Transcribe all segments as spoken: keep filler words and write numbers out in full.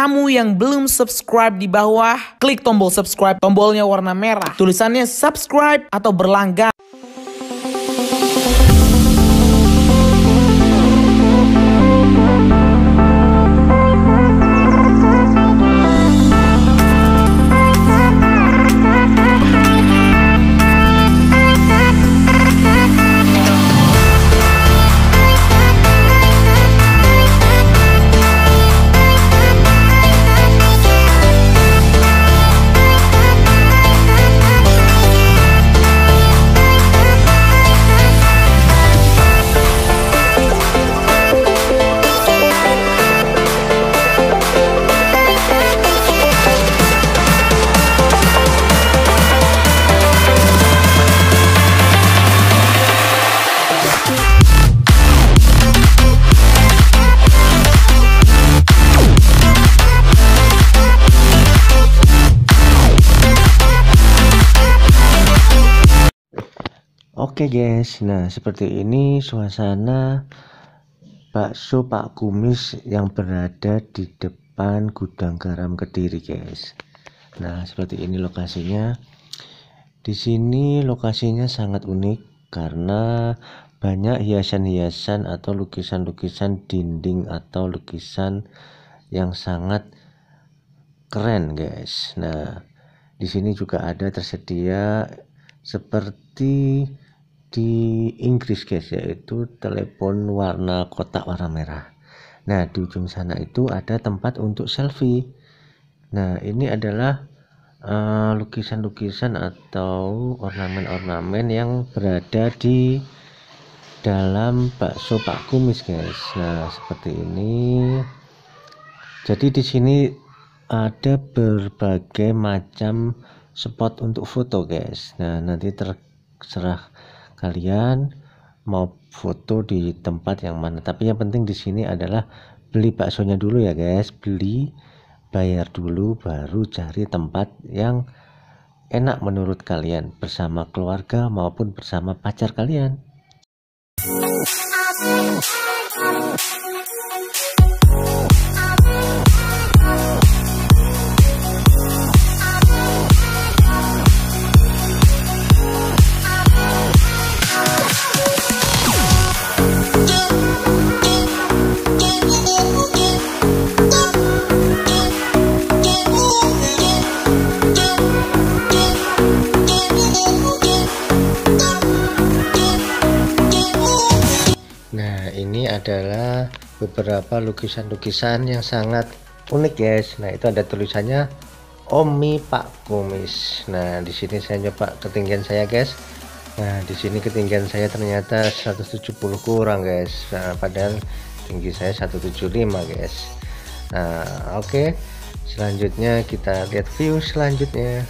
kamu yang belum subscribe di bawah, klik tombol subscribe, tombolnya warna merah. Tulisannya subscribe atau berlangganan. Oke guys, nah seperti ini suasana bakso Pak Kumis yang berada di depan gudang garam Kediri guys. Nah seperti ini lokasinya. Di sini lokasinya sangat unik karena banyak hiasan-hiasan atau lukisan-lukisan dinding atau lukisan yang sangat keren guys. Nah di sini juga ada tersedia seperti di Inggris guys, yaitu telepon warna kotak warna merah. Nah di ujung sana itu ada tempat untuk selfie. Nah ini adalah lukisan-lukisan uh, atau ornamen-ornamen yang berada di dalam bakso Pak Kumis guys. Nah seperti ini. Jadi di sini ada berbagai macam spot untuk foto guys. Nah nanti terserah kalian mau foto di tempat yang mana, tapi yang penting di sini adalah beli baksonya dulu ya guys, beli bayar dulu baru cari tempat yang enak menurut kalian bersama keluarga maupun bersama pacar kalian. Nah ini adalah beberapa lukisan-lukisan yang sangat unik guys. Nah itu ada tulisannya Omi Pak Kumis. Nah di sini saya nyoba ketinggian saya guys. Nah di sini ketinggian saya ternyata seratus tujuh puluh kurang guys. Nah padahal tinggi saya seratus tujuh puluh lima guys. Nah oke okay. Selanjutnya kita lihat view selanjutnya.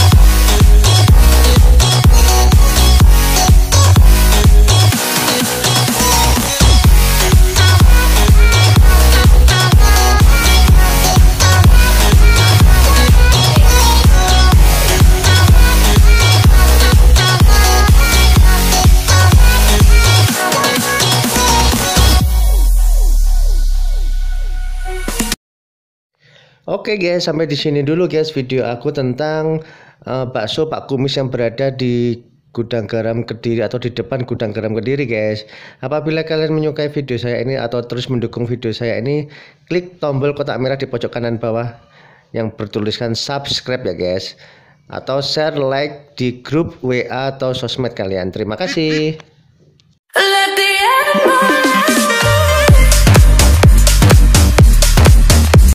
Oke guys, sampai di sini dulu guys video aku tentang uh, bakso Pak Kumis yang berada di gudang garam Kediri atau di depan gudang garam Kediri guys. Apabila kalian menyukai video saya ini atau terus mendukung video saya ini, klik tombol kotak merah di pojok kanan bawah yang bertuliskan subscribe ya guys, atau share like di grup W A atau sosmed kalian. Terima kasih.